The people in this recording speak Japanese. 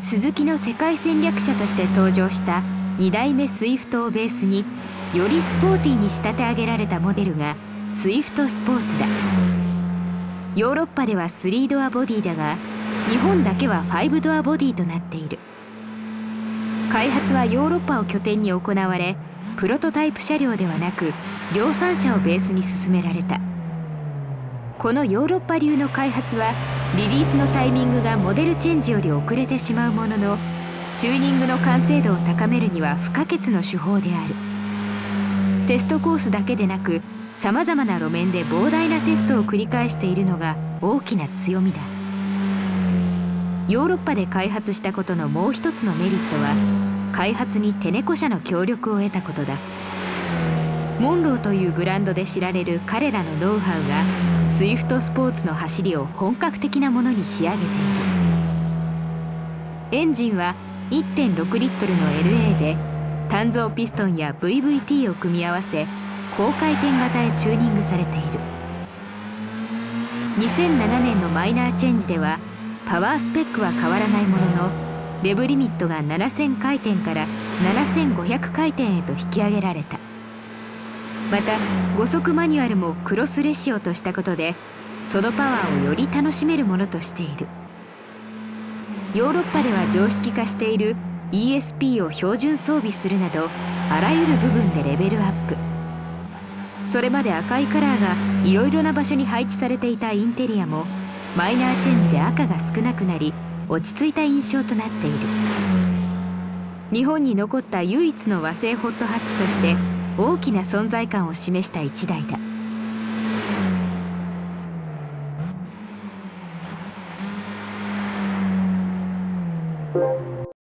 スズキの世界戦略車として登場した2代目スイフトをベースによりスポーティーに仕立て上げられたモデルがスイフトスポーツだ。ヨーロッパでは3ドアボディだが、日本だけは5ドアボディとなっている。開発はヨーロッパを拠点に行われ、プロトタイプ車両ではなく量産車をベースに進められた。このヨーロッパ流の開発はリリースのタイミングがモデルチェンジより遅れてしまうものの、チューニングの完成度を高めるには不可欠の手法である。テストコースだけでなく、さまざまな路面で膨大なテストを繰り返しているのが大きな強みだ。ヨーロッパで開発したことのもう一つのメリットは、開発にテネコ社の協力を得たことだ。モンローというブランドで知られる彼らのノウハウがスイフトスポーツの走りを本格的なものに仕上げている。エンジンは 1.6 リットルの LA で単造ピストンや VVT を組み合わせ高回転型へチューニングされている。2007年のマイナーチェンジではパワースペックは変わらないものの、レブリミットが7000回転から7500回転へと引き上げられた。また5速マニュアルもクロスレシオとしたことで、そのパワーをより楽しめるものとしている。ヨーロッパでは常識化している ESP を標準装備するなど、あらゆる部分でレベルアップ。それまで赤いカラーがいろいろな場所に配置されていたインテリアもマイナーチェンジで赤が少なくなり、落ち着いた印象となっている。日本に残った唯一の和製ホットハッチとして大きな存在感を示した一台だ。